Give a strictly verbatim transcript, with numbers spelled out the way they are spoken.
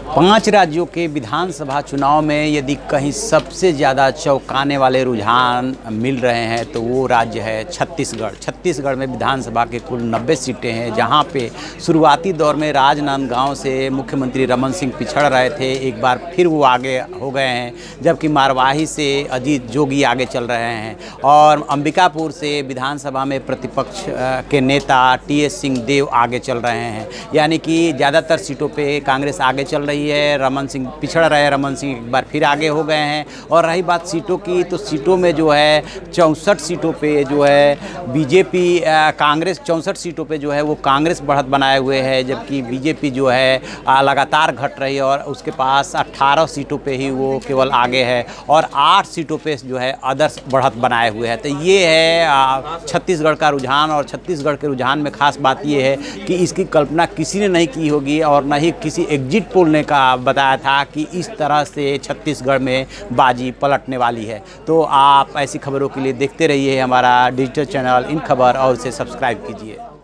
पांच राज्यों के विधानसभा चुनाव में यदि कहीं सबसे ज़्यादा चौंकाने वाले रुझान मिल रहे हैं तो वो राज्य है छत्तीसगढ़। छत्तीसगढ़ में विधानसभा के कुल नब्बे सीटें हैं, जहां पे शुरुआती दौर में राजनांदगांव से मुख्यमंत्री रमन सिंह पिछड़ रहे थे, एक बार फिर वो आगे हो गए हैं, जबकि मारवाही से अजीत जोगी आगे चल रहे हैं और अंबिकापुर से विधानसभा में प्रतिपक्ष के नेता टी एस सिंहदेव आगे चल रहे हैं। यानी कि ज़्यादातर सीटों पर कांग्रेस आगे चल रही है, रमन सिंह पिछड़ रहे हैं, रमन सिंह एक बार फिर आगे हो गए हैं। और रही बात सीटों की, तो सीटों में जो है चौंसठ सीटों पे जो है बीजेपी कांग्रेस चौंसठ सीटों पे जो है वो कांग्रेस बढ़त बनाए हुए है, जबकि बीजेपी जो है लगातार घट रही है और उसके पास अट्ठारह सीटों पे ही वो केवल आगे है और आठ सीटों पे जो है अदर्स बढ़त बनाए हुए हैं। तो ये है छत्तीसगढ़ का रुझान। और छत्तीसगढ़ के रुझान में खास बात ये है कि इसकी कल्पना किसी ने नहीं की होगी और न ही किसी एग्जिट पोल ने का बताया था कि इस तरह से छत्तीसगढ़ में बाजी पलटने वाली है। तो आप ऐसी खबरों के लिए देखते रहिए हमारा डिजिटल चैनल इन खबर और उसे सब्सक्राइब कीजिए।